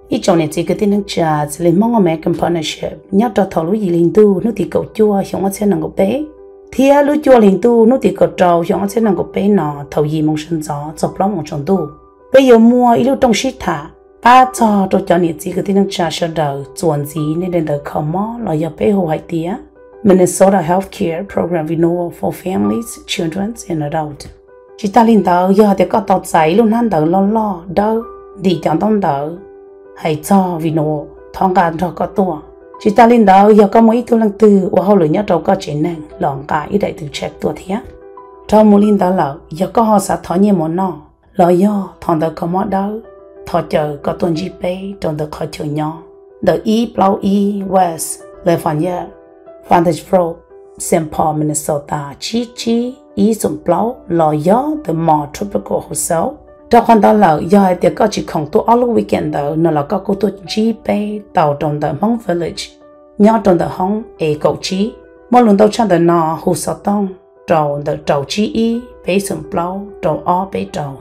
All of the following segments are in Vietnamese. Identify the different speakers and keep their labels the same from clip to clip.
Speaker 1: ít trong này chỉ cái tin năng trả chỉ lên mong American partnership nhớ cho thầu lúa gì liền tu nó thì cậu chua xong sẽ năng cậu bé thì lúa chua liền tu nó thì cậu trâu xong sẽ năng cậu bé nọ thầu gì mong sinh gió chọc lắm mong trồng tu bây giờ mua ít lúc trong shit thả ba cho này chỉ cái tin năng trả sau đầu chuẩn gì nên đến đời không mò là giờ bé hồ hải tía Minnesota Healthcare Program Renewal for Families, Children and Adults. Chỉ ta linh đạo giờ thì có tàu giấy luôn hắn đỡ lo đỡ đi chẳng tông đỡ hay cho renewal thong cả cho có tua. Chỉ ta linh đạo giờ có mấy tu lăng từ và hậu lửa nhớ trâu có chuyện này lòng cả ít đại từ check tua thế. Trong một linh đạo là giờ có họ sẽ thọ nhiều món nọ lo do thằng đỡ có mót đỡ thọ chờ có tuần GP trong đỡ khỏi chờ nhỏ đỡ Blau West lời phản nhớ Vantage Pro, St. Paul, Minnesota, chi ý dùng blau lò gió the more tropical hotel. Trong khoản đó là do thì có chỉ không tổ all weekend đó, nó là có cô tổ GP tàu trong the Hong Village, nhỏ trong the Hong A cầu chi, mỗi lần tàu trong the nọ hồ sa tông, trong the tàu chi ý, bế dùng blau trong all bế tàu.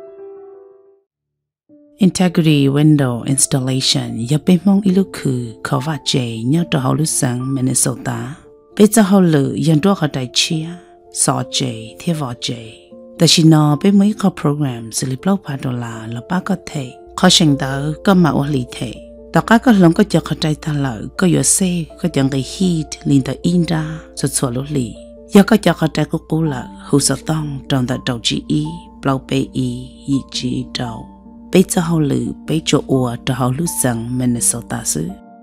Speaker 1: Integrity Window Installation do bên mong ilu khử khó vạ chế nhớ cho họ lúc sáng Minnesota. Bây giờ họ lựa dân đua họ đại chia, sọ chế, thiết võ chế. Tại vì nó bên mấy có program xử lý blog $3 là ba có thể khó sinh đỡ có mạo lý thể. Tất cả các lòng có cho họ đại ta lợi có yếu xe có chẳng cái heat liên tới in ra rồi xóa lỗ lì. Do có cho họ đại của cô là hữu sở tông trong tại đầu GE, blog BE, yi chi đầu. Bây giờ họ lựa bây chỗ ua cho họ lúc sáng Minnesota xứ.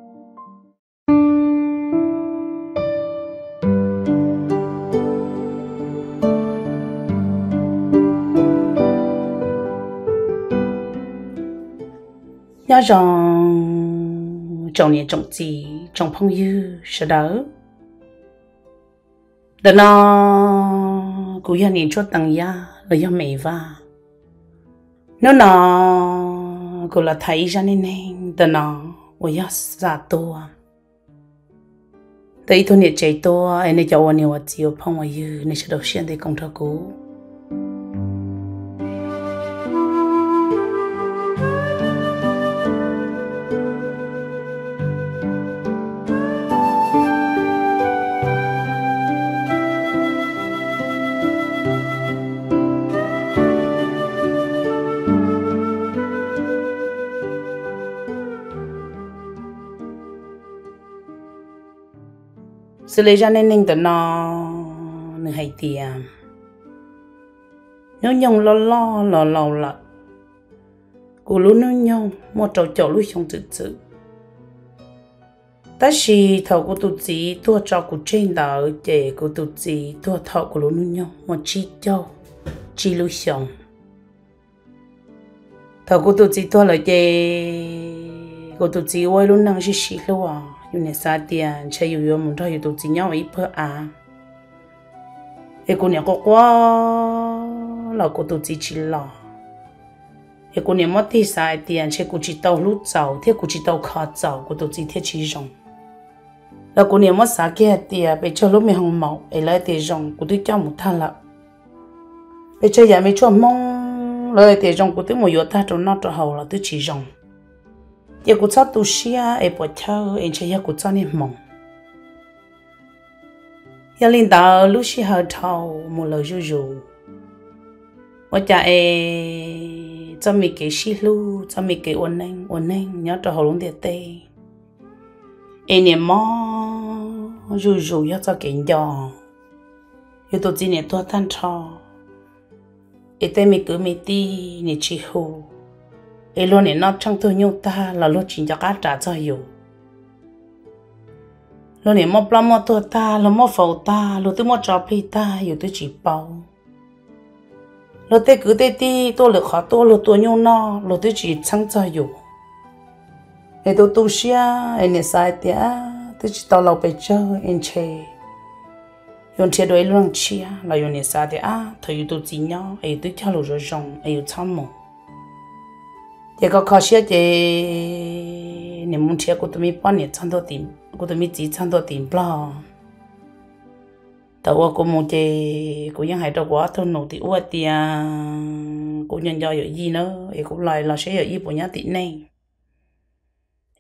Speaker 1: Nhớ rằng trong này trong gì trong phong yêu sẽ đỡ. Đợt nó cũng như nhìn cho tăng ya là do mẹ va. Nó cũng là thấy ra nên đợt nó ôi ya ra to. Tại tôi nhớ chạy to anh ấy cho anh ấy chiều phong yêu nên sẽ đầu tiên thì công thơ cũ. Sự lấy ra nên tụi nó hay tiền nó nhung lo là cô lúc nó nhung một trâu lúc không tự ta chỉ thầu của tụi chị tua cho của trên đó để của tụi chị tua thầu của lúc nó nhung một chi châu chi lúc xong thầu của tụi chị tua là để của tụi chị quay lúc năng chỉ luôn à nhưng sao tiền chơi yêu muốn thôi tụi chị nhau ít bữa à cái cô này có quá là cô tụi chị chỉ lo cái cô này mất thì sai tiền chơi cô chỉ tàu lút giàu thế cô chỉ tàu khó giàu cô tụi chị thế chỉ rong là cô này mất sao kia tiền bây giờ lúc mình không màu ấy lại tiền rong cô tụi cháu một thằng là bây giờ giờ mình cho mong lời tiền rong cô tụi một yếu ta trong nó trong hậu là tụi chỉ rong giờ cô cháu tu sửa ấy bỏ thâu anh chơi giờ cô cháu nên mong giờ linh đạo lúc xí hơi thâu một lời ru ở cha ấy cho mình cái xí lu cho mình cái ôn anh nhớ cho họ luôn tiền tê anh niệm mò ru giờ cho cái giò giờ tôi chỉ niệm tôi thanh thọ ấy tê mình cứ mình đi niệm chỉ hồ ấy luôn này nó trong tôi nhau ta là lúc chỉ cho cá trả cho hiểu lúc này mua plum mua tôi ta là mua phẩu ta lúc tôi mua cháo pli ta hiểu tôi chỉ bao lúc tôi cứ tê tôi được khó tôi lúc tôi nhau nó lúc tôi chỉ chẳng cho hiểu ấy tôi tu sửa ấy này sai tiếc tôi chỉ tao lâu bây giờ anh chơi yon chơi đôi luôn chia là yon này sai tiếc thời tôi chỉ nhau ấy tôi theo lối rong ấy chăm mồ giờ có khó xíu thì niệm muốn chơi của tụi mình bán nhiêu trăm đô tiền của tụi mình chỉ trăm đô tiền bao tao của muốn chơi của những hải đồ quá thôi nổi thì uất tiền của nhân do gì nữa ấy cũng lại là sẽ ở ý của nhà tiền này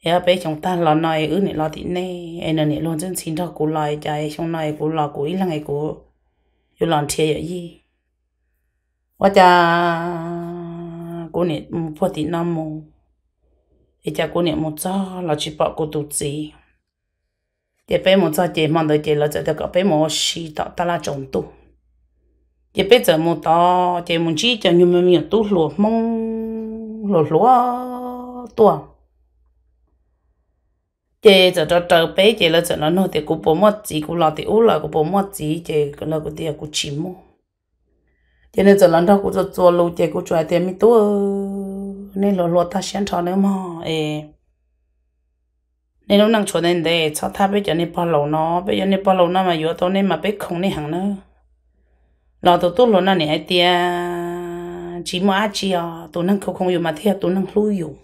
Speaker 1: giờ bé chúng ta lo nói này lo thì này anh này luôn chân xin cho cô lại chạy xong này cô lo cô ý là ngày cô yêu làm thiệt vậy gì và cha cô này phụ thì năm mù thì cha cô này một cho là chỉ bảo cô tụt gì để bé một cho chị mang tới chị là cho các bé một xí tạo ta là trồng tu chị bé giờ một to chị muốn chỉ cho nhiều nhiều tu lúa mông lúa tua chị giờ cho bé chị là cho nó thì cô bố mất gì cô lo thì ú là cô bố mất gì chị cái là cô thì cô chìm mua cho nên giờ lần đó cô cho lâu chị cô cho tiền mi tu nên lúa ta sáng cho nữa mà nên nó năng cho nên để cho ta bây giờ nên bao lâu nó bây giờ nên bao lâu nó mà yếu tố nên mà bé không nên hàng nữa nó tụi tôi luôn là này tia chỉ mà ăn chi à tụi năng không dùng mà thiệt tụi năng lưu dùng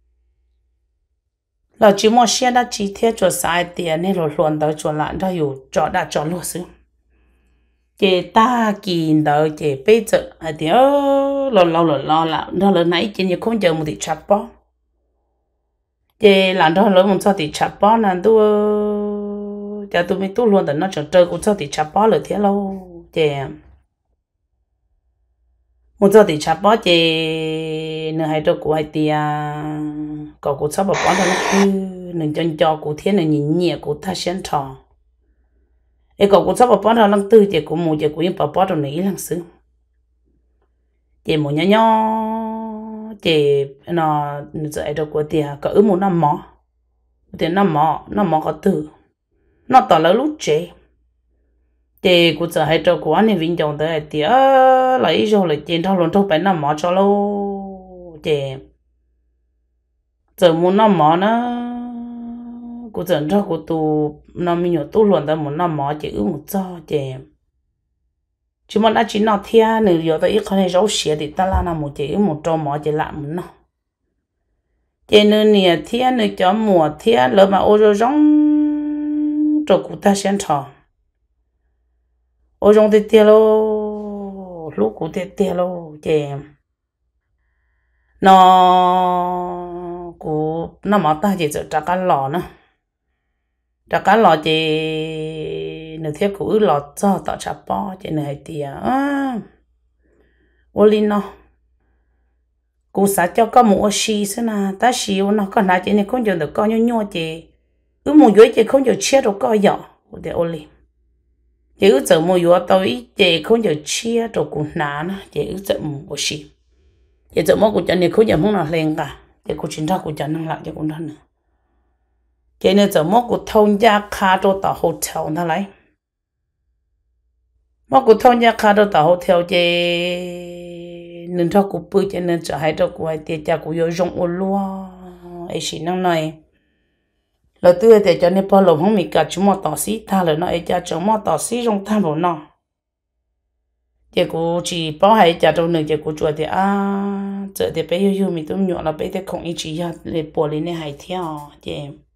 Speaker 1: là chỉ mà xe đã chỉ thiệt cho sai tiền nên rồi luôn đó cho lại đóอยู่cho đã cho luôn xứ chị ta kín đó chị bây giờ thì lo là đó là nãy chị như không chờ một tí chặt bó chị làm đó là một sao tí chặt bó là tôi cho tôi mới tôi luôn đó nó chờ chơi cũng sao tí chặt bó là thế lâu chị một giờ thì chả bỏ chị nửa hai đôi của hai tia cậu cũng sắp bỏ đó là nửa chân cho cụ thiên nửa nhìn nhẹ cụ ta xem trò ấy cậu cũng sắp bỏ đó lăng tư chị cũng một chị cũng bỏ đó nửa lăng xứ chị một nhỏ nhỏ chị nó nửa hai đôi của tia cỡ một năm mỏ thì năm mỏ có từ nó tỏ là lúc chị cũng sợ hai trâu của anh vinh chồng tới thì lấy rồi lại tiền thao luôn thâu phải nằm mỏ cho lâu chị giờ muốn nằm mỏ nó cũng dẫn cho của tụ nằm mình tu luôn tới muốn nằm mỏ chị ư một cho chị chỉ muốn đã chỉ nó thia nữa giờ tới ít con này rau xía thì ta là một chị một trâu mỏ chị làm muốn nó chị nữa nè thia nữa cho mùa thia lỡ mà ô rồi rong trâu của ta xem trò ôi trong tết lô lúc của tết lô chị nó của nó mà ta chỉ sợ trả cá lò nữa trả cá lò chị nửa thiết của lò cho tạo trả bò chị này thì ô linh nó cô xã cho có một xí thế nào ta xí nó còn lại chị này không chịu được coi nhau chị một dưới chị không chịu chia được coi giỏ để ô linh chị ước giờ mua yếu tôi chị không giờ chia rồi cũng nản chị ước giờ mua gì chị giờ mua của chị này không giờ muốn nào lên cả chị cũng chính ra của chị năng lại cho cũng thân nữa chị này giờ mua của thông gia khá cho tàu hotel nó lấy mua của thông gia khá cho tàu hotel chị nên cho của bự chị nên cho hai cho của hai tiền cha của yêu rong ô lúa ấy chỉ năng này là tôi để cho nên bao lâu không mình cả chúng mà tỏ xí ta là nó ấy cha chúng mà tỏ xí trong tham vào nó chị cũng chỉ bao hai cha trong nửa chị cũng chua thì giờ thì bé yêu mình tôi nhọ là bé thì không ý chỉ để bỏ lên này hay theo chị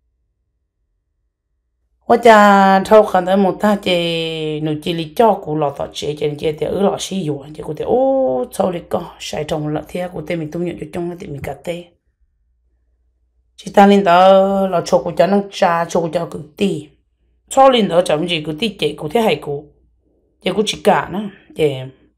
Speaker 1: hoặc cha thâu khăn tới một ta chị nửa chị lý cho của lọ tỏ chị thì ở lọ xí dùa chị cũng thì ô sao đi co sai trong lọ theo của tên mình tôi nhọ cho trong thì mình cắt tê chỉ ta lên đó là cho cô cháu năng cha cho cô cháu cứ ti cho lên đó chẳng gì cứ ti chị cô thế hay chị cô chỉ cả nữa chị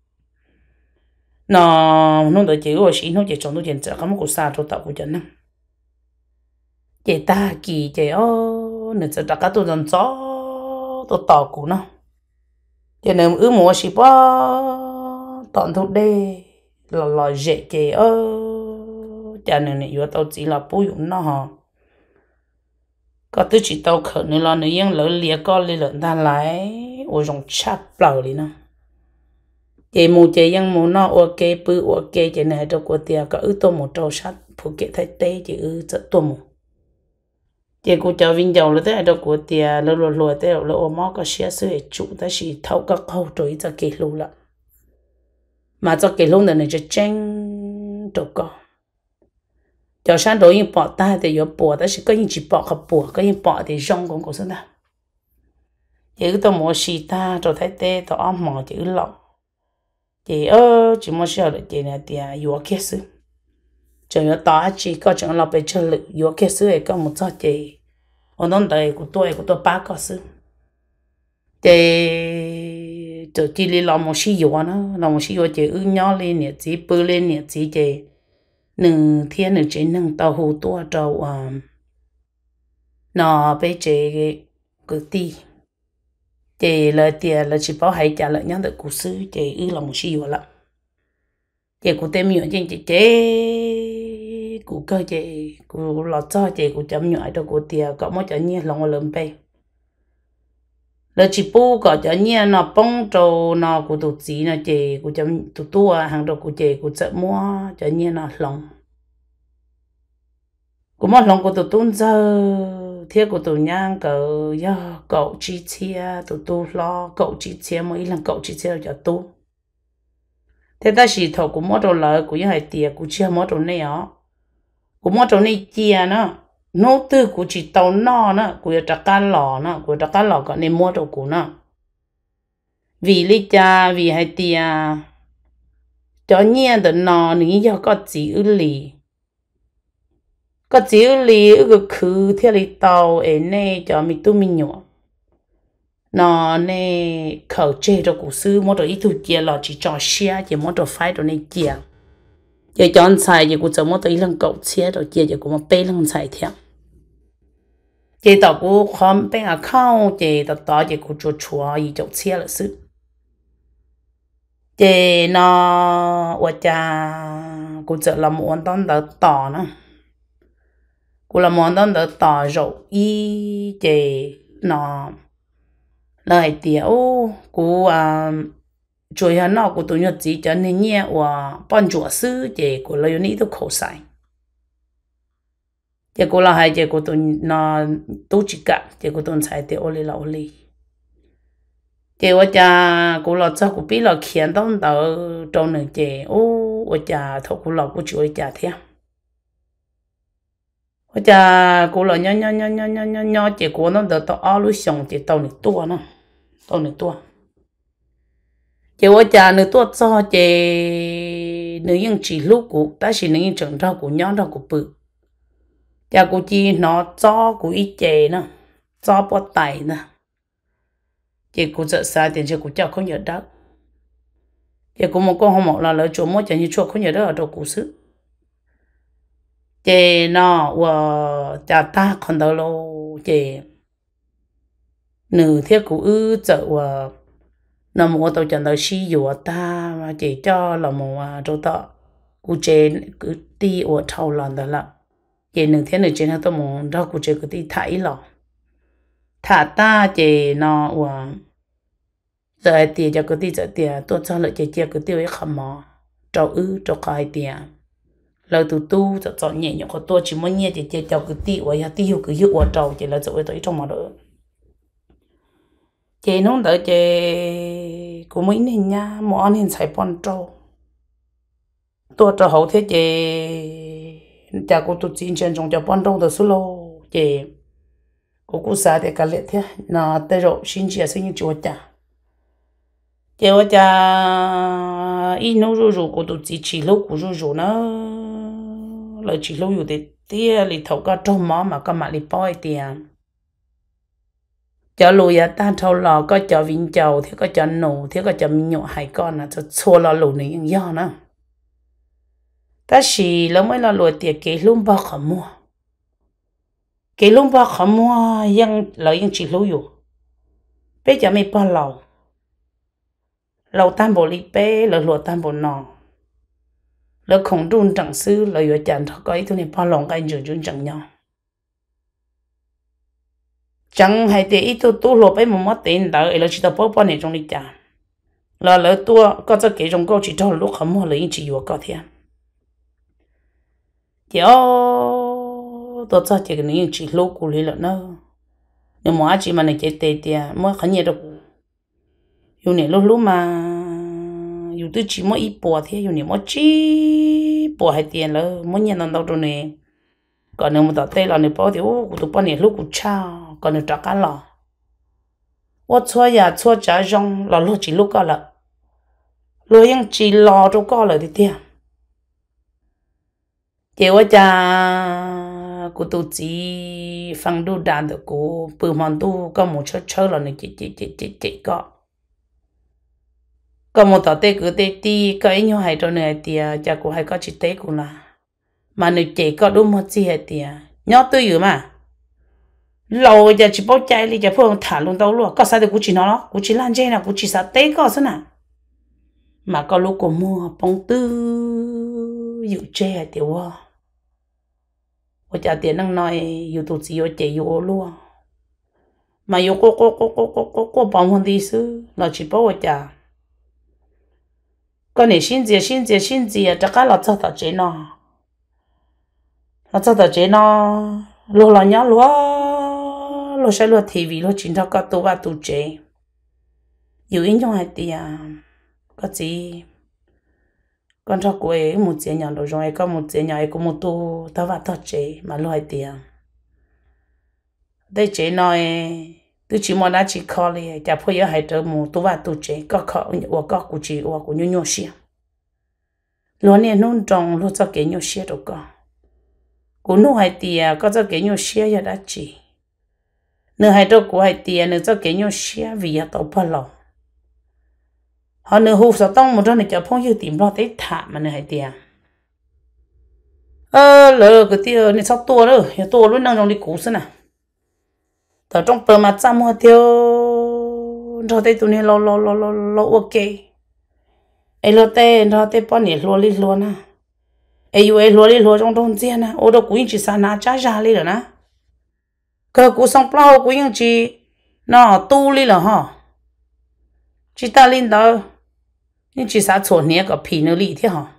Speaker 1: nó đợi chị rồi chị nó chị chọn tôi chuyện sợ không có xa cho tao cô cháu năng chị ta kỳ chị nè sợ tất cả tôi dần gió tôi tao cô nó chị nên mua xí bó tận thuộc đây là dễ chị cha này yếu tao chỉ là bùi nó hả có tôi chỉ tao khởi nữa là nữa yên lỡ liệt con lên lợn ta lại ở trong chắp lờ đi nó chị mua chị yên mua nó ok bự ok chị này cho cô tiền có ứ tôi một trâu sắt phụ kiện thay tê chị rất tôi một chị cô cháu vinh giàu là thế đâu cô tiền lừa thế là ô máu có xe sữa chủ ta chỉ thâu các khâu rồi cho kỹ luôn là mà cho kỹ luôn này cho tranh trâu con cho sáng đối với bỏ ta thì có bỏ ta sẽ có những chỉ bỏ không bỏ có những bỏ thì rong cũng có sao ta chỉ tôi mua xì ta rồi thấy tê tôi ăn mò chữ lọ chỉ chỉ mua sữa được chỉ là tiền yếu kia xứ chẳng có tao chỉ có chẳng là bị chơi lực vô cái xứ ấy có một số chị ở đó đây của tôi ba có xứ chị tôi chỉ đi làm một xí vô nó làm một xí vô chị nhỏ lên nè chỉ bự lên nè chỉ chị nương thiên nương chị nương tàu hồ tua trâu nó bây chị cái ti chị là tiền là chỉ bảo hay trả lại nhắn được cụ sư chị làm một xí vô lắm chị cũng tìm hiểu chị cụ cơ chị cụ lọt cho chị cụ chấm nhỏ cho cụ tiền có mỗi cho nhiên lòng lớn bay là chỉ bu có cho nhiên nó bông trâu nó cụ tụt gì nó chị cụ chấm tụt tua hàng đầu cụ chị cụ chợ mua cho nhiên nó lòng cụ mất lòng cụ tụt tuôn giờ thiết cụ tụt nhang cậu ya cậu chi chia tụt tu lo cậu chi chia mỗi lần cậu chi chia cho tu thế ta chỉ thầu cũng mất đồ lợi cũng như hai tiền cũng chưa mất đồ này ó cũng mất đồ này chia nữa nô tư cũng chỉ tàu no nữa cũng cho cá lò nữa cũng cho cá lò còn nên mua đồ cũng nữa vì lý cha vì hai tiền cho nhiên được no ní giờ có chỉ ư lì có chỉ ư lì ư khứ theo lý tàu ấy nè cho mình tu mình nhỏ nó nè khẩu chế cho cụ sư mua đồ ít thu chia là chỉ cho xe chỉ mua đồ phải đồ này chia giờ chọn xài giờ cụ cho mua đồ ít lần cậu chia đồ chia giờ cụ mua bé lần xài theo giờ tao cụ không bé à không giờ tao tao giờ cụ cho chùa ý cho chia là sư giờ nó ở cha cụ cho làm món tao đỡ tỏ nữa cụ làm món tao đỡ tỏ rồi ý giờ nó lại tiểu cô chủ yếu nó cô tụi nhật chỉ cho nên nhẹ và ban chủ sư để cô lấy những thứ khẩu sai để cô là hai để cô tụi nó tổ chức cả để cô tụi sai để oli là oli để ở nhà cô là cho cô biết là khiển đông đầu trong nửa để ở nhà thôi cô là cô chủ ở nhà thế ở nhà cô là nhỏ để cô nó được tao áo lúc xong để tao nửa tua nó tao nửa tua chị ở nhà nửa tua cho chị nửa những chỉ lúc của ta chỉ nửa những trường rau của nhỏ rau của bự nhà cô chỉ nó cho của ít chị nữa cho bao tay nữa chị cô sợ sai tiền chị cô cho không nhớ đó chị cô một con không là lỡ chỗ mỗi chẳng như chỗ không nhớ đó ở đâu cũ xứ chị nó và cha ta còn đâu lâu chị nửa thiết của chợ và nó mua tàu chân tới xí dùa ta mà chỉ cho là một chỗ tọ cụ chế cứ đi ở thầu lần đó là chị nửa thiết nửa trên tôi muốn cho cụ chế cứ đi thấy lò thả ta chị nó và giờ tiền cho cứ đi giờ tiền tôi cho lại chị chia cứ tiêu ấy không mò trâu cho cái tiền lời từ tu cho chọn nhẹ nhõm của tôi chỉ muốn nhẹ chị chia cho cứ tiêu và ya tiêu cứ hiệu quả trâu chị là dội tới trong mà đỡ chị nó đỡ chị của mấy nên nha mỗi nên xài bon trâu tôi cho hậu thế chị cha của tôi xin chân trong cho bon trâu từ số lô chị của cô xã thì cả lệ thế nó tới rồi xin chia sinh chúa cha chị ở cha ít nấu rủ của tôi chỉ lúc của rủ nó lời chỉ lúcอยู่để tia lì thầu cả trong mỏ mà cả mà lì bói tiền cho lùi ta thâu lò có cho vinh chầu thì có cho nổ thì có cho mình nhọ hai con là cho xua lò lù này những do nữa ta chỉ lúc mới là lùi tiền cái lúm bao khẩm mua cái lúm bao khẩm mua yang lợi yang chỉ lùiอยู่bây giờ mình bao lầu tam bộ lì bé lầu lùa tam bộ nọ lầu khổng đun chẳng sư lầu ở chán thọ có ý thôi này bao lòng cái nhiều chuyện chẳng nhau chẳng hay để ít tu lùa bé một mất tiền đỡ lầu chỉ tập bao này trong đi chả là lầu tua có cho cái trong câu chỉ cho lúc khẩm mua lấy chỉ vừa có thêm thì tôi cho chỉ cái này chỉ lúc của lấy là nó nhưng mà chỉ mà này chỉ tệ tiền mới khẩn nhiều đâu yêu này lúc mà yêu tôi chỉ mỗi ít bỏ thế yêu này mỗi chỉ bỏ hai tiền là mỗi nhà nào đâu rồi nè còn nếu mà tao tê là nếu bỏ thì ô tụi bọn này lúc cũng chao còn nếu trả cá lò ô xua trả rong là lúc chỉ lúc có là lúc ยัง chỉ lò cho có là thì tiền chị quá cha cô tu chỉ phăng đu đàn được cô bự mòn tu có một chơi là này chị có một tờ tê cứ tê ti có ý nhau hay cho này thì cha cô hay có chỉ tê cô là mà nếu chị có đúng một gì hết thì nhớ tôiอยู่mà lâu giờ chỉ bảo chạy đi giờ phụ thả luôn đâu luôn có sao thì cũng chỉ nó cũng chỉ lan chơi nào cũng chỉ sao tê có sao nào mà có lúc cô mua bông tư dụ chơi thì wow我家店能来有肚子有借有路，mà有个帮忙的意思，那去帮我家，个你现在这个老早到这呢，老早到这呢，路老娘路晒路 TV 路经常个多吧多这，有影响还的呀，个子。con cho cô ấy một chế nhỏ rồi rồi có một chế nhỏ ấy có một tu tao vào tao chế mà lo hay tiền đây chế nói tôi chỉ muốn đã chỉ khó đi chả phải hay trở một tu vào tu chế có khó hoặc có cụ chỉ hoặc cụ nhiều nhiều xia lo này nông trồng lo cho cái nhiều xia đâu có cụ nô hay tiền có cho cái nhiều xia ya đã chỉ nếu hay đâu cụ hay tiền nếu cho cái nhiều xia vì tao phải lo họ nửa hộp sao tông một trong này cho phong yêu tìm lo tới thả mà nửa hay tiền lỡ cái tiêu này sao tua rồi tua luôn đang trong đi cũ xí nè tao trong bờ mặt chăm hoa tiêu cho tới tụi này lo ok ai lo tê cho tới bao nhiêu lo đi luôn à ai yêu ai lo đi lo trong trong tiền à ô đâu cũng chỉ sang na trả ra đi rồi nè cái cũng xong bao cũng chỉ nó tu đi rồi ha chỉ ta lên đó nhưng chỉ sao chuẩn nhé có phi nữa đi thế hả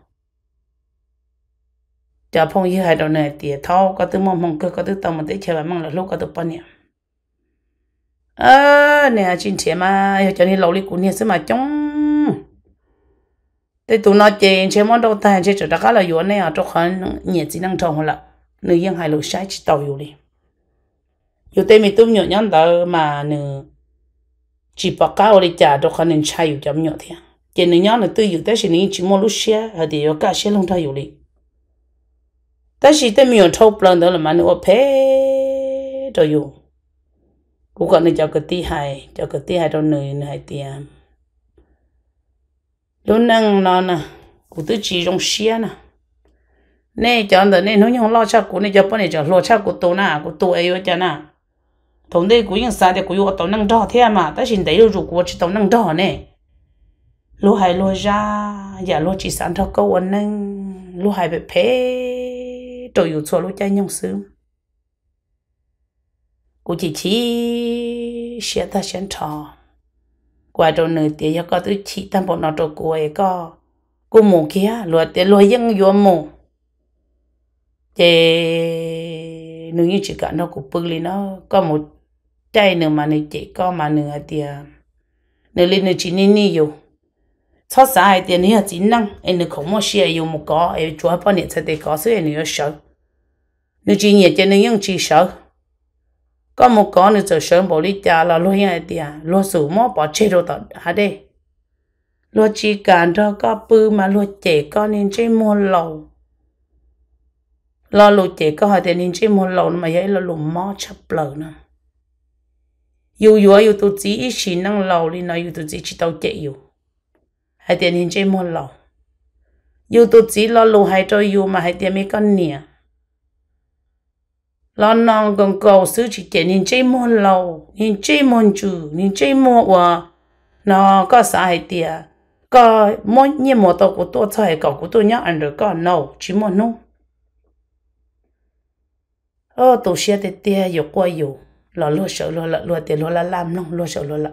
Speaker 1: giờ phong yêu hai đầu này thì thao có từ mong cơ có từ tao mà tới chơi mong là lúc có từ bao nhiêu nè chuyện chuyện mà cho nên lâu đi cũng nhiều mà chống thế tụi nó chơi món đâu ta chơi chỗ đó là yếu này ở trong khoản nhiệt chỉ năng trồng là nữ dân hai lối sai chỉ tàu yếu đi yếu tê mình tụm nhựa nhắn đó mà nữ chỉ bảo cao đi trả trong khoản nên sai yếu chấm nhựa thế chỉ nữ nhớ là tôi yếu tới chỉ chỉ mua lúc xe ở thì yếu cả xe lông thay yếu điแต่สิแต่มีอยู่ทบลังเดินละมันว่าเพตัวอยู่กูก็นึกจะกตีให้ตัวหนึ่งให้เตียมlúcนั่งนอนนะกูตัวจีรงเสียนะเนี่ยจอนเดินเนี่ยน้องยังรอชักกูเนี่ยจะป้อนเนี่ยจะรอชักกูตัวน่ะกูตัวเอวจ้ะน่ะตรงนี้กูยังสาเดียกูอยู่ตัวนั่งรอเทียมาแต่สินเดียวรู้กูจะตัวนั่งรอเนี่ยรู้ให้รู้จ้าอย่ารู้จีสันทอกก็วันนึงรู้ให้แบบเพtôi yêu cho lúc cha nhung sớm cô chỉ sẽ ta sẽ trò qua đầu nửa tiền cho có tôi chỉ tam bộ nó đồ cô ấy có cô mù kia luật tiền luật dân vô mù thì nếu như chỉ cả nó cũng bự lên nó có một chai nữa mà nó chỉ có mà nửa tiền nửa lên nửa chỉ nên nhiều sau sai tiền này chỉ năng anh được không mua xe yêu một có anh chúa bao nhiêu sẽ để có sự anh nhớ sợ nếu chỉ nhớ cho nên những chỉ sợ có một có nữa giờ sợ bỏ đi cha là lo hiện tiền lo sủ mót bỏ chết rồi tao hả đây lo chỉ cần cho có bự mà lo trẻ con nên chơi mua lầu lo trẻ có hỏi tiền nên chơi mua lầu mà vậy là lùm mót chấp lờ nữa yêu tụi chỉ ít xin năng lầu đi nói yêu tụi chỉ tao chạy yêu hai tiền hình chơi mua lầu yêu tụi chỉ lo lù hai cho yêu mà hai tiền mấy con nè lo non còn cầu xứ chỉ tiền hình chơi mua lầu hình chơi mua chủ hình chơi mua và nó có sao hai tiền có mua nhiều mua tàu của tôi cho hai cậu của tôi nhớ ăn được có nấu chỉ mua nấu tụi xe tiền yêu qua yêu lo lo sợ lo tiền lo làm nông lo sợ lo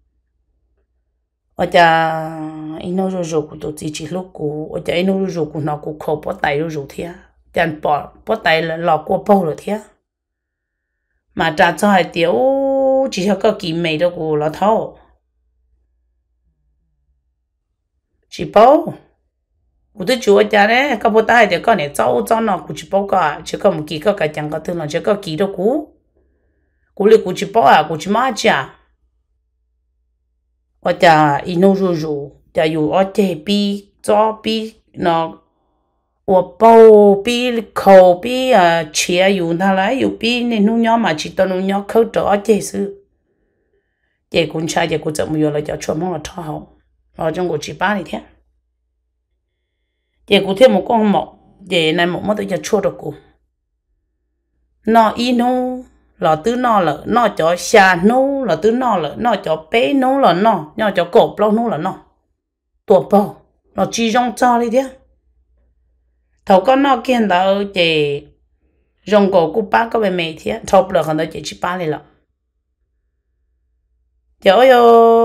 Speaker 1: ở cha ino rồi của tụi chỉ lúc của ở cha ino rồi của nó cũng khó bỏ tay rồi thế chẳng bỏ tay là lọ qua bao rồi thế mà trả cho hai tiểu chỉ cho có kỳ mày đâu của nó thâu chỉ bao của tôi chúa cha đấy có bỏ tay thì có này cháu nó cũng chỉ bao cả chỉ có một kỳ có cái chẳng có thứ là chỉ có kỳ đâu của lấy của chỉ bao của chỉ má cha ở cha ino rồi cha yêu ở chế bi cho bi nó 我包比口比切用它来有比那弄鸟嘛，只到弄鸟口着这是，这公差这个怎么样了？叫出门了超好，我中国去巴里天，这个天没光毛，这那么都叫出着过，那一弄。là từ nó cho xa nó là từ nó cho bé nó là nó cho cổ bao nó là nó tua bao nó chỉ trong cho đi thế thầu con nó kia đó chị trong cổ của bác có về mẹ thế thầu là còn đó chị chỉ ba này là trời ơi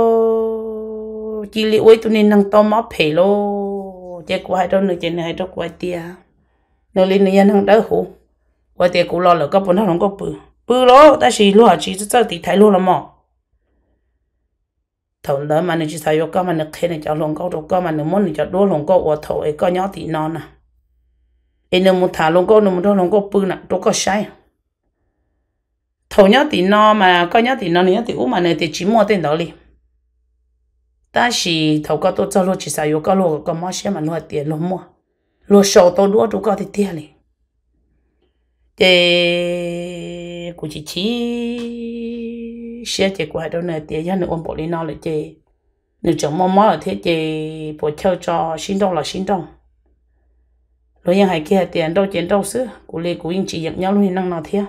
Speaker 1: chị liệu ấy tụi nên năng to máu phê lô chị của hai đứa nữa chị này hai đứa của tia nó lên này năng đỡ hổ của tia cũng lo là có bốn thằng không có bự bự lắm,但是路只是走地太路了嘛。头了嘛，你去才有干嘛？你看你叫龙高，都干嘛？你摸你叫多龙高，我头一个鸟地闹呢。哎，你摸他龙高，你摸到龙高不呢？都个晒。头鸟地闹嘛，个鸟地闹，你地乌嘛，你地只摸点道理。但是头个都走路只才有个路个毛线嘛，路地路摸，路少到路都搞的点哩。这估计xe chạy qua đâu này thì gia đình ôn bộ đi nào lại chạy nếu chồng mò là thế chạy bộ theo cho xin đông là xin đông rồi những hai kia tiền đâu tiền đâu xứ của lê của anh chị nhận nhau luôn năng nào thế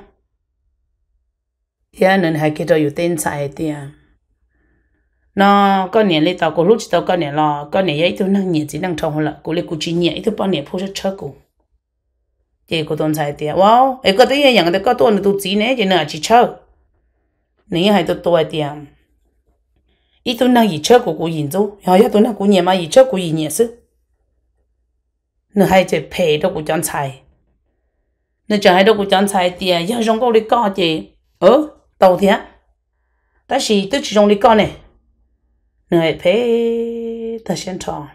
Speaker 1: thế nên hai kia đâu有tên xài tiền nó có年lấy tàu của lúc tàu có年là có年ấy tôi năng nhiệt chỉ năng trồng là của lê của chị nhẹ tôi bao年phụ rất chắc của chị của tôi xài tiền wow ấy có thấy những cái có tôi tôi chỉ này chỉ là chỉ chơi nếu hai tôi tiền ít tôi năng gì chơi của cô nhìn dấu hỏi tôi năng của nhà mà gì chơi của gì nhẹ sức nếu hai chị pay đâu của chọn xài nếu chọn hai đâu của chọn xài tiền giờ trong câu đi co chị tàu thế ta chỉ tôi chỉ trong đi co này nếu hai pay ta xem trò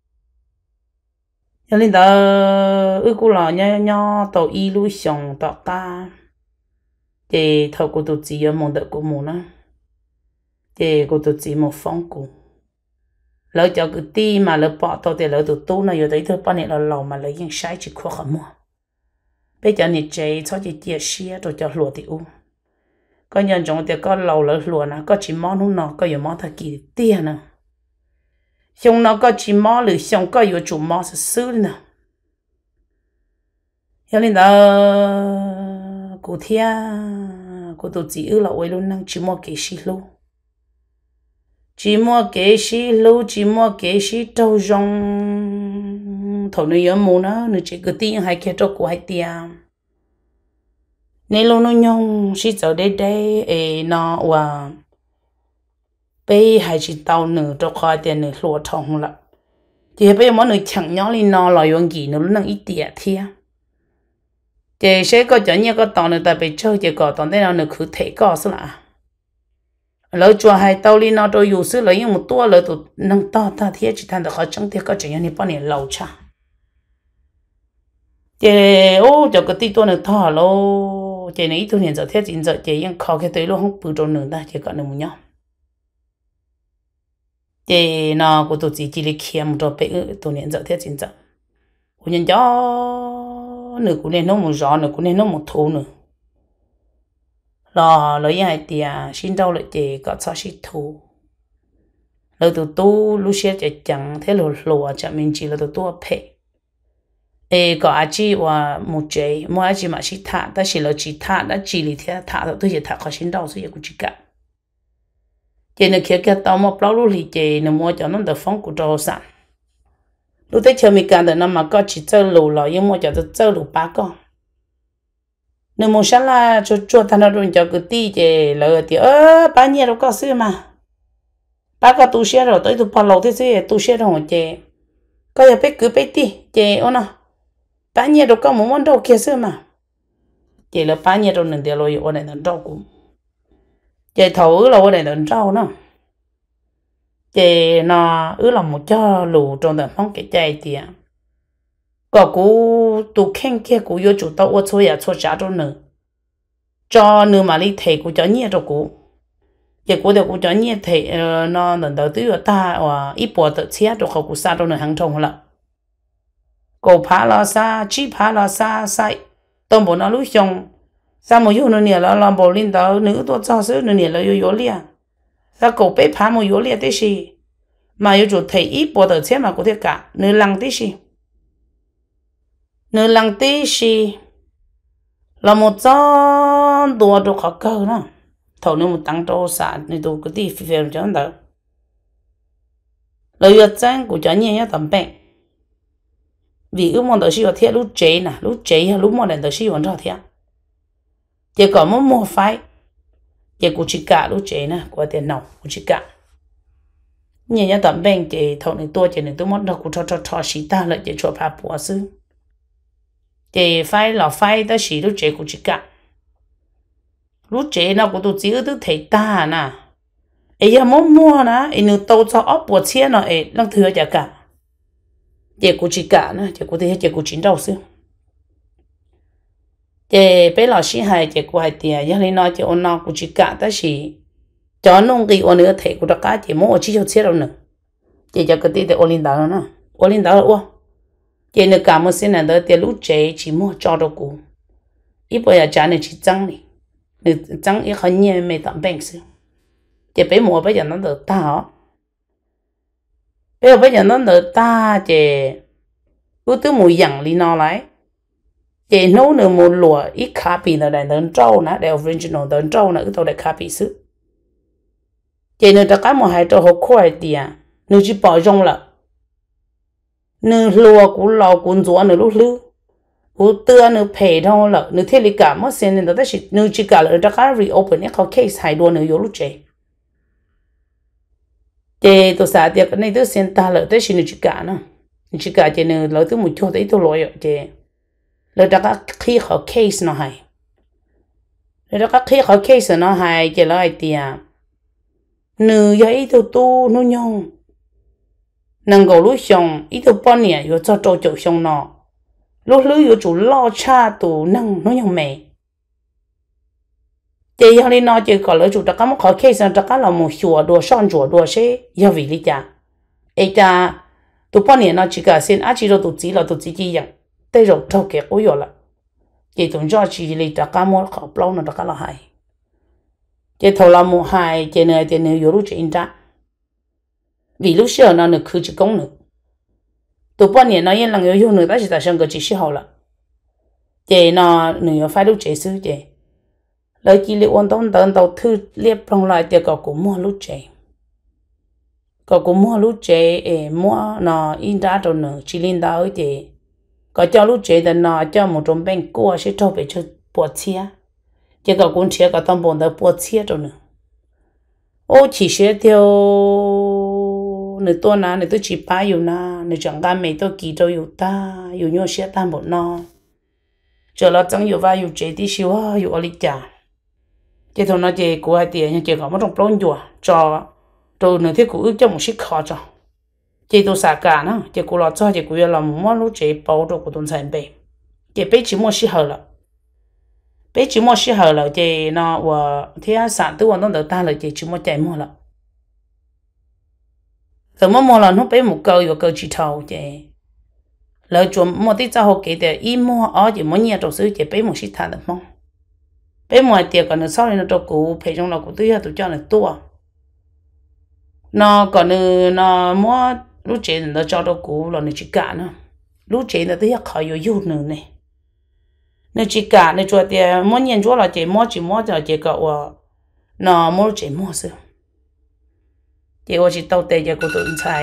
Speaker 1: cho nên đó cô là nhau tàu y lui xong tàu ta thì thầu của tụi chị ở mong đợi của mù nó thì của tụi chị một phong cụ lỡ cho cái ti mà lỡ bỏ tao thì lỡ tụi tu nó giờ thấy thôi bao nhiêu là lầu mà lỡ những sai chỉ khó khăn mua bây giờ nhiệt chế cho chị chia sẻ rồi cho lúa thì u có nhân trong thì có lầu lỡ lúa nè có chỉ món nó nó có nhiều món thật kỳ tiền nè xong nó có chỉ món lử xong có nhiều chủ món sứ nè cho nên đó cụ thia cụ tụi chị ư là ôi luôn năng chỉ mua cái gì luôn chỉ mua cái gì luôn chỉ mua cái gì trâu rong thầu nơi ở mù nó nơi chỉ cứ tiền hay kia trâu của hai tiền nên luôn nó nhung chỉ giờ đây nó và bây hay chỉ tàu nửa trâu khoai tiền nửa lúa thòng là thì bây giờ mọi người chẳng nhau lên nó là用gì nó năng ít tiền thia chị sẽ có cho nhiều cái tàu này tại vì chơi chị có tàu đây nào nữa cứ thể có sao là lỡ chùa hai tàu đi nó rồi dù xứ lấy một tua lỡ tụt nâng to ta thiết chỉ thành được họ chẳng thiết có chuyện như bao nhiêu lâu cha chị cho cái tí tua nữa thọ lô chị này ít thôi hiện giờ thiết chính giờ chịยังkhó cái tới luôn không bự trộn nữa ta chị còn được một nhau chị nó của tụi chị chỉ lấy kia một trò bé tụi hiện giờ thiết chính giờ của nhân gió nửa cũng nên nó một gió nửa cũng nên nó một thú nữa là lấy hai tiền xin đâu lại chị có sao xin thú lời tụi tu lúc xưa chị chẳng thế lùa chẳng mình chỉ là tụi tu phê có ai chỉ và một chế mỗi ai chỉ mà chỉ thả ta chỉ là chỉ thả đã chỉ lý thế thả rồi tôi chỉ thả có xin đâu sẽ cũng chỉ cả chị này kia cái tao một bao lúc thì chị này mua cho nó được phong của trâu sản lúc đấy chờ mình càng được năm mà có chỉ chơi lù là nhưng mà cho tôi chơi lù ba con nếu muốn sáng là cho thằng nào rồi cho cái tí chị lỡ thì bao nhiêu đâu có xưa mà ba có tu sửa rồi tới tu bao lâu thế chứ tu sửa rồi chị có giờ biết cứ biết tí chị ôn à bao nhiêu đâu có một món đâu kia xưa mà chị là bao nhiêu đâu nên để rồi ôn này nên đâu cũng chị thầu là ôn này nên đâu nữa chị nó là một cho lù trong đời phong cái chạy thì có cú tu khen kia cú yêu chủ tao ô chơi à chơi trả cho nữa mà đi thầy cú cho nhẹ cho cú giờ cú được cú cho nhẹ thầy nó lần đầu tiên ta và ít bỏ tự chia cho họ cú xa trong nữa hàng trồng là cổ phá lo xa chi phá lo xa sai tôm bộ nó lú xong sao một yêu nó nè là làm bộ linh đạo nữ tôi cho sứ nó nè là yêu lia sao cổ bé phá một yêu lia thế gì mà yêu chủ thấy ít bộ tờ chết mà có thể cả nữ lăng thế gì nữ lăng thế gì là một con đùa đồ khó cơ nữa thầu nếu một tăng trâu xả thì tôi cứ đi phi phèo cho nó lời yêu chân của cho nhẹ tầm bệnh vì ước mong đó là thiệt lúc chế nè lúc chế lúc mong là đó là vấn thiệt chỉ có một mua phải chỉ cũng chỉ cả lúc chế nè qua tiền nào cũng chỉ cả nhẹ tầm bệnh chỉ thầu này tôi muốn đâu cũng cho xí ta lại chỉ cho phá bùa sư chỉ phải là phải đó xí lúc chế cũng chỉ cả lúc chế nó cũng tôi chỉ cứ thấy ta nè ấy giờ muốn mua nè ấy nếu tôi cho ốp bùa chia nó ấy nó thừa chả cả chỉ cũng chỉ cả nè chỉ cũng thấy chỉ cũng chín đầu xưa chỉ bé lão sĩ hay chỉ cũng hay tiền giờ này nói chỉ ôn nó cũng chỉ cả đó xí cho nông cái ôn nữa thấy cũng đã cả chỉ mua chỉ cho chia đâu nữa chỉ cho cái tiền để ôn linh đạo nữa ôn linh đạo là chỉ nếu cả một sinh này đó tiền lúc chế chỉ mua cho đâu cũng ít bây giờ trả này chỉ trắng này trắng ít hơn nhiều mấy tầm bệnh xưa chỉ bé mua bây giờ nó được ta hả bây giờ nó được ta chỉ ưu tư mùi dặn đi nó lại chỉ nấu nửa một lúa ít cá bị là đại đơn trâu nè đại original đơn trâu nè ưu tàu đại cá bị xứ chỉ nửa tất cả một hai trâu học khoai tiền nửa chỉ bỏ rong là nửa lúa cũng lò cũng rúa nửa lúc lư cũng tưa nửa phê thôi là nửa thế li cả mất sen nên đó chỉ nửa chỉ cả là tất cả reopen cái case hai đua nửa yếu lúc chế chế tôi xả tiệc cái này tôi xem ta lợi tới xin được cả nữa chỉ cả chế nữa lợi tới một chỗ đấy tôi lỗi chế lợi tất cả khi họ case nó hay lợi tất cả khi họ case nó hay chế lợi tiền nửa giấy tôi tu nó nhung nâng cầu lúc xong ít tôi bao nhiêu rồi cho trâu chậu xong nó lúc lưới rồi chủ lo cha tụ nâng nó nhung mày chỉ hôm nay nói chỉ có lỡ chủ tất cả một khó case tất cả là một chùa đùa son chùa đùa xe giờ vì lý cha ấy cha tụi bao nhiêu nó chỉ cả xin chỉ rồi tụi chỉ rằng đây rồi thâu kẹt ôi rồi là chỉ tụi cho chỉ lý tất cả một khó bao nó tất cả là hay chỉ thâu là một hay chỉ này nhiều lúc chỉ ra vì lúc xưa nó được cứ chỉ công nữa tụi bao nhiêu nó yên lặng yêu nữa ta chỉ ta sang cái chỉ hậu là chỉ nó nhiều phải lúc chỉ xứ chỉ lời chỉ liệu ôn tông tận tàu thư liệp trong lại thì có cũng mua lúa chế có cũng mua lúa chế mua nó in ra rồi nữa chỉ linh đạo ấy thì có cho lúa chế thì nó cho một trong bên cua sẽ cho về cho bột chia chỉ có cũng chia có tông bồn được bột chia rồi nữa ô chỉ sẽ theo nửa tuần nè nửa tôi chỉ ba yêu na nửa chẳng gan mấy tôi kỹ tôi yêu ta yêu nhau sẽ tan một nó chờ là chẳng yêu vai yêu chế thì siêu yêu ở lịch trả chỉ thôi nó chỉ của hai tiền nhưng chỉ có một trong plon chùa cho tôi nửa thiết của ước cho một chiếc khó cho chỉ tôi xả cả nó chỉ của nó cho chỉ của làm món lúc chế bao đồ của tôi sản bể chỉ bé chỉ mua xí hở là bé chỉ mua xí hở là chỉ nó và thế sản tư vấn ta là chỉ mua chạy mua là rồi mua là nó bé một câu chỉ thầu chỉ lợi chuẩn mua tí cho họ kể để im mua ở chỉ mua nhiều đồ sứ chỉ bé một xí thà được không bé ngoài tiệc còn nó sau này nó cho cụ phải trong nó cụ tươi tụi cho nó tua nó còn nó mua lúc chế nó cho đâu cụ là nó chỉ cả nữa lúc chế nó tươi khỏi yêu nữa này nó chỉ cả nó cho tiệc mua nhiều chỗ là chỉ mua cho chỉ cậu nó mua chỉ mua xưa chỉ có chỉ tàu tệ cho cụ tụi xài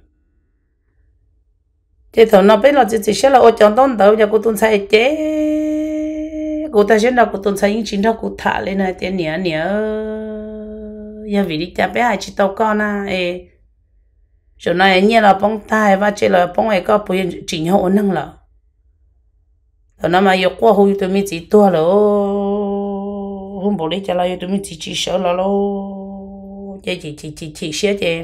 Speaker 1: chỉ thằng nó bé là chỉ sẽ là ô chọn tông tàu cho cụ tụi xài chế cô ta sẽ nào cô tuần sai những chuyện đó cô thả lên này tiền nhớ giờ vì đi cha bé hai chị tao con à chỗ này như là bông tai và chỉ là bông ấy có bùi chỉnh hậu năng là rồi nó mà yêu qua hồi tụi mình chỉ tua là hôm bữa đi cha lại tụi mình chỉ sợ là lo chỉ sợ chứ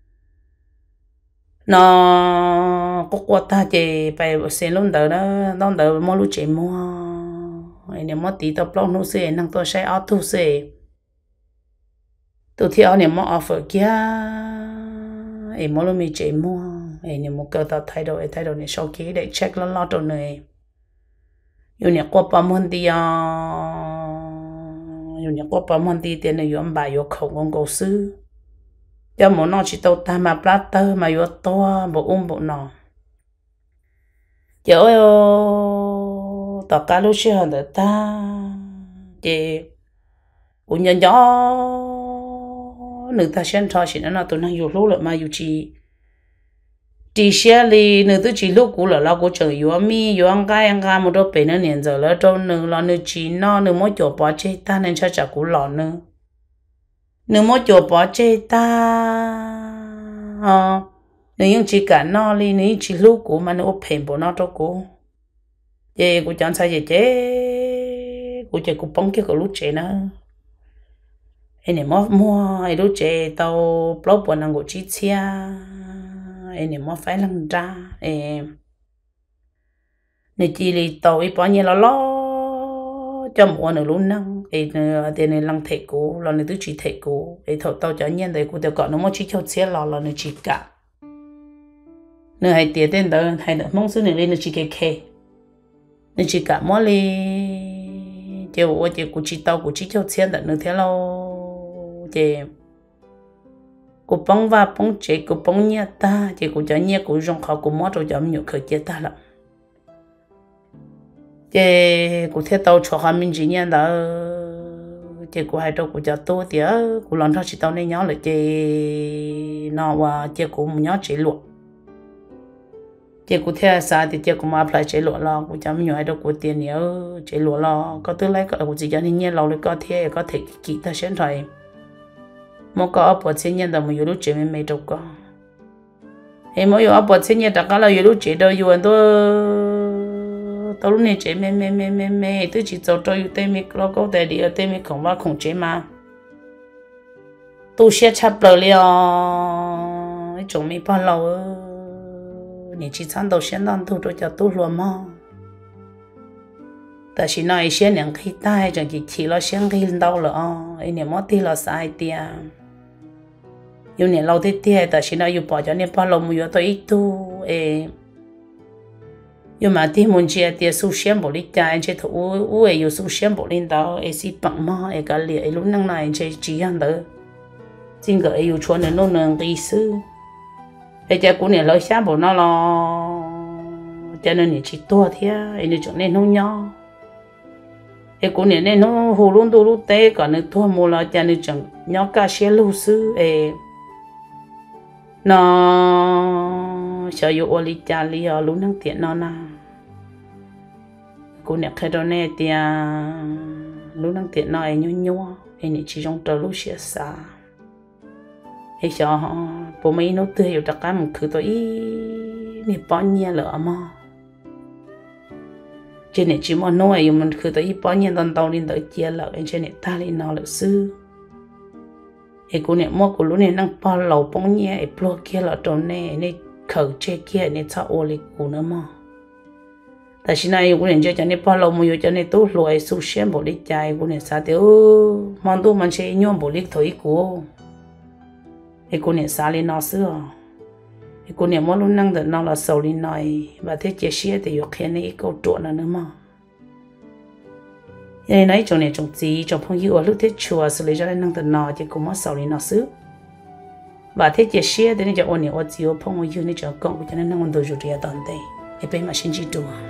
Speaker 1: nó có qua ta chỉ phải xem luôn đó nó đỡ mua lúc chỉ mua nếu mà tí tao plong nó sẽ năng tôi sẽ auto sẽ tôi theo nếu mà offer kia em mua luôn mình chạy mua em nếu một cái thay đổi này sau khi để check lo đồ này yêu nhà qua bao món đi yêu nhà qua bao món đi tiền này yêu ăn bài yêu khẩu ngon cầu sư cho một nó chỉ tàu ta mà platter mà yêu to bộ nọ giờ tao cá lúc xưa hơn ta chị cũng nhận rõ nữ ta xem thôi chỉ nó tụi nó yêu lúc rồi mà yêu chỉ xe li nữ tôi chỉ lúc cũ là lo của chồng yêu mi yêu ăn gai một đôi bể nó niệm giờ là trong nữ lo nữ chỉ nó nữ mỗi chỗ bỏ chơi ta nên cho chả cũ lọ nữa nữ mỗi chỗ bỏ chơi ta nữ những chỉ cả nó li nữ chỉ lúc cũ mà nữ phèn bộ nó trong cũ vậy cô chẳng sai gì chứ cô chơi cô bóng kia cô lúc chơi nữa em này mua em lúc chơi tao blog bọn nàng của chị chia em này phải lăng ra em này chỉ là tàu ấy bao nhiêu lo cho mua nữa luôn năng em tiền này lăng thẻ cũ là này tôi chỉ thẻ cũ em thầu tàu cho nhiên đấy cô đều gọi nó mua chỉ cho xe là này chỉ cả nữa hay tiền tiền đó hay nữa mong số này lên nó chỉ cái khe nó chỉ cả mua đi chiều cô chỉ tàu cô chỉ cho xe đó nữa thế lâu chị cô bông và bông chế cô bông nhẹ ta chị cô cho nhẹ cô dùng khó cô mót rồi cho nhiều khởi chế ta lắm chị cô theo tàu cho họ mình chỉ nhẹ đó chị cô hay đâu cô cho tôi thì cô làm sao chỉ tàu này nhỏ lại chị nó và chị cô nhỏ chế luộc chị cô theo sao thì chị cô mà apply chế luộc lo cô cho nhiều hay đâu cô tiền nhiều chế luộc lo có thứ lấy có cô chỉ cho nên nhẹ lâu lại có thể kỹ ta xem rồi một cái áp bớt sinh nhật là một lúc chế mình mấy đâu có em mới áp bớt sinh nhật đã có là lúc chế đâu yêu anh tôi lúc này chế mẹ tôi chỉ cho yêu tên mình lo có thể đi ở tên mình không vào không chế mà tôi sẽ chấp lời liền chúng mình bao lâu你只参到现当都都叫多了吗？但是那一些人可以带着你提了先可以到了啊，一年没提了啥点。有年老的点，但是那有保障，你把老母要到一度诶，有嘛的门前的首先不离家，这头我也有首先不领导，也是帮忙，也个里一路能来这这样的，这个也有穿的弄能意思，而且过年老下不那咯，cho nên你去多天，你就那弄鸟。cái cô này nó hồ luôn tôi lúc té còn nó thua mua là cho nên chẳng nhỏ cá xe lưu sư nó sợ yêu oli cha li ở lúc năng tiện nó na cô này khai đó nè thì lúc năng tiện nó nhua này chỉ trong tờ lúc xe xa hay sợ bố mấy nó tươi yêu đặc cái một thứ tôi nè bao nhiêu lỡ mà trên này chỉ muốn nói yêu mình cứ tới bao nhiêu tao lên tới chia lợi trên này ta lên nó là sư cái cô này mua cô lúc này năng bao lâu bao nhiêu cái pro kia là trong này khẩu chế kia này sao ô lịch cô nữa mà tại sao này cô này cho nên bao lâu mới cho nên tôi loại số xem bộ lịch chạy cô này sao tiêu mong tôi mình sẽ nhom bộ lịch thôi cô cái cô này sao lên nó xưa cô này mỗi lúc năng được nó là sầu lên nói và thế chia sẻ thì có khi này câu chuyện nữa mà vậy này chỗ này trồng gì trồng phong yêu ở lúc thế chùa xử lý cho nên năng được nó thì cũng mất sầu lên nó xứ và thế chia sẻ thì nên cho ôn này ở chiều phong yêu này cho con của cho nên năng được rồi toàn đây để bây mà xin chỉ đùa